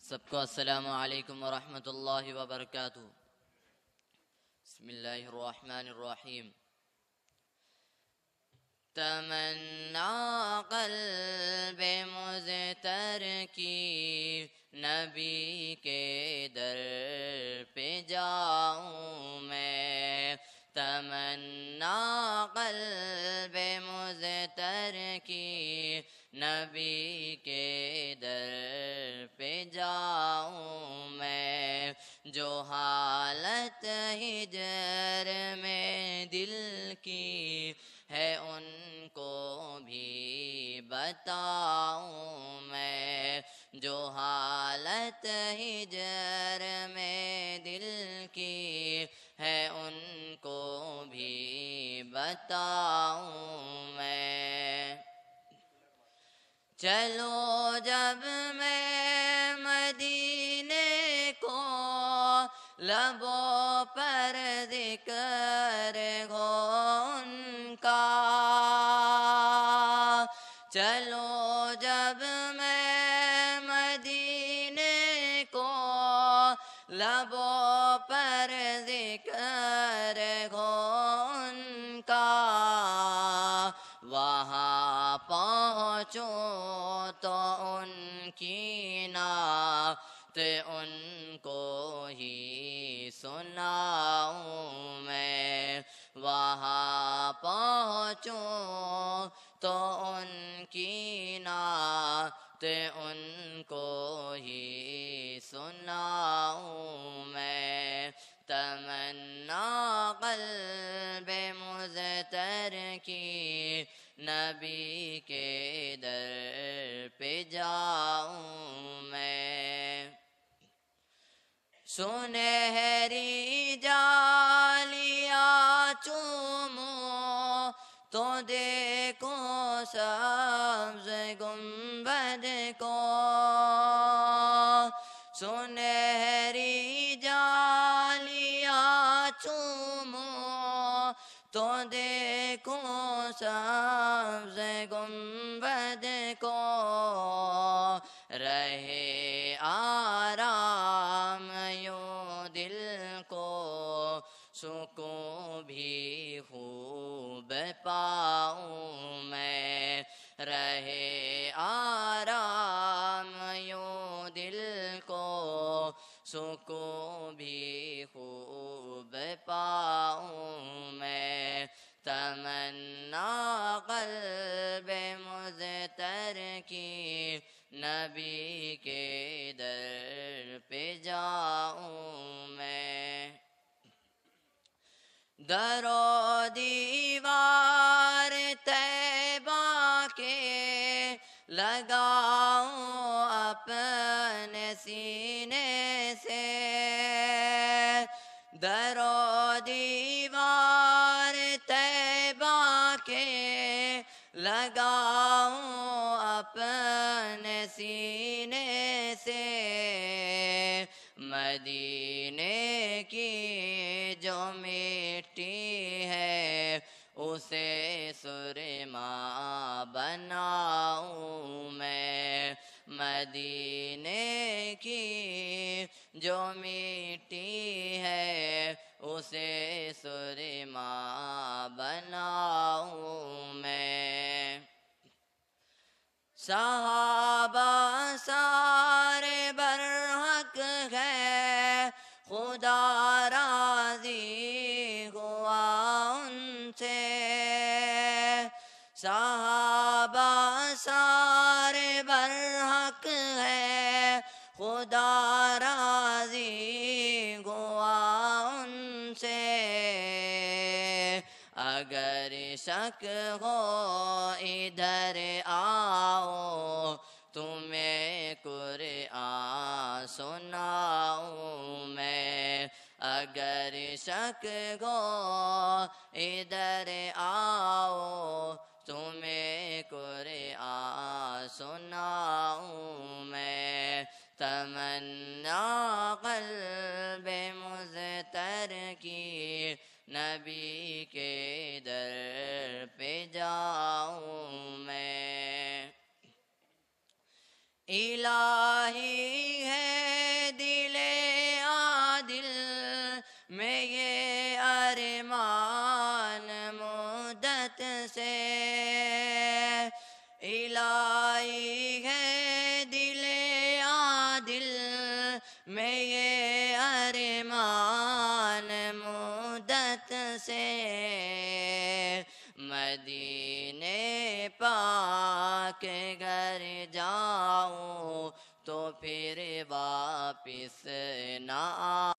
سب کو السلام علیکم ورحمۃ اللہ وبرکاتہ۔ بسم اللہ الرحمن الرحیم۔ تمنا قلب مضطر کی نبی کے در پہ جاؤں میں، تمنا قلب مضطر کی نبی کے در پہ جاؤں میں، جو حالت ہجر میں دل کی ہے ان کو بھی بتاؤں میں، جو حالت ہجر میں دل کی ہے ان کو بھی بتاؤں میں۔ چلو جب میں مدینے کو لبوں پر ذکر ہو ان کا، چلو جب میں مدینے کو لبوں پر ذکر ہو ان کا، وہاں پہنچوں تو ان کی نعت ان کو ہی سناؤں میں، وہاں پہنچوں تو ان کی نعت ان کو ہی سناؤں میں۔ تمنا قلب مضطر کی نبی کے در پہ جاؤں میں، سنہری جالیاں چوموں تو دیکھو سبز گنبد کو، سنہری جالیاں چوموں تو دیکھو سبز گنبد کو، رہے آرام یوں دل کو سکون بھی خوب پاؤں میں، رہے آرام یوں دل کو سکون بھی خوب پاؤں میں۔ تمنا قلب مضطر کی نبی کے در پہ جاؤں میں، در و دیوار طیبہ کے لگاؤں اپنے سینے سے، در و دیوار طیبہ کے لگاؤں اپنے سینے سے، مدینے کی جو مٹی ہے اسے سرما بناؤں میں، مدینے کی جو مٹی ہے اسے سرما بناؤں میں۔ صحابہ سارے برحق ہے خدا راضی ہوا ان سے، صحابہ سارے برحق ہے خدا راضی ہوا ان سے، اگر شک ہو ادھر آؤ تمہیں قرآن سناؤں میں، اگر شک ہو ادھر آؤ تمہیں قرآن سناؤں میں۔ تمنا قلب مضطر کی نبی کے در پہ جاؤں میں، الہی ہے سے مدینے پاک گھر جاؤں تو پھر واپس نہ